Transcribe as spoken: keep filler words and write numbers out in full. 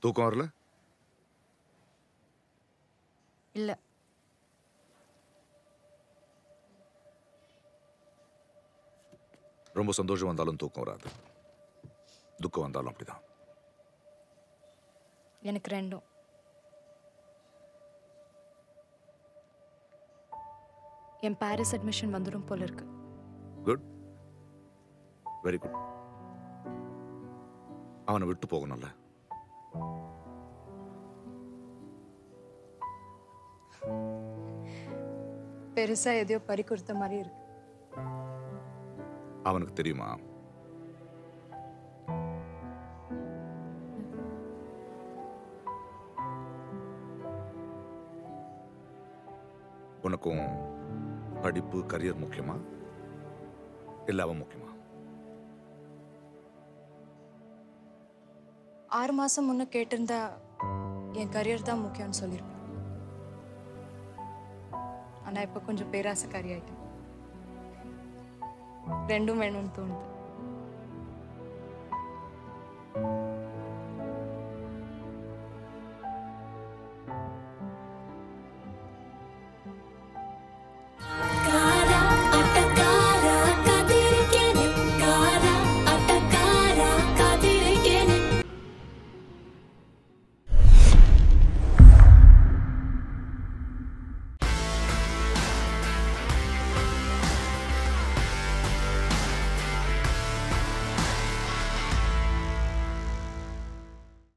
தூக்கம் வரல? இல்ல. ரொம்ப சந்தோஷம் வந்தாலும் தூக்கம் வராது, துக்கம் வந்தாலும் அப்படிதான். எனக்கு ரெண்டும். என் பாரிஸ் அட்மிஷன் வந்துடும் போல இருக்கு. Good, very good. அவனை விட்டு போகணும்ல. பெருசா எதையோ பறி கொடுத்த மாதிரி இருக்கு. அவனுக்கு தெரியுமா? உனக்கும் படிப்பு கரியர் முக்கியமா இல்ல அவன் முக்கியமா? ஆறு மாசம் முன்ன கேட்டிருந்தா என் கரியர் தான் முக்கியம்னு சொல்லியிருப்பேன். ஆனா இப்ப கொஞ்சம் பேராசக்காரி ஆயிட்டேன். ரெண்டும் வேணும்னு தோணுது.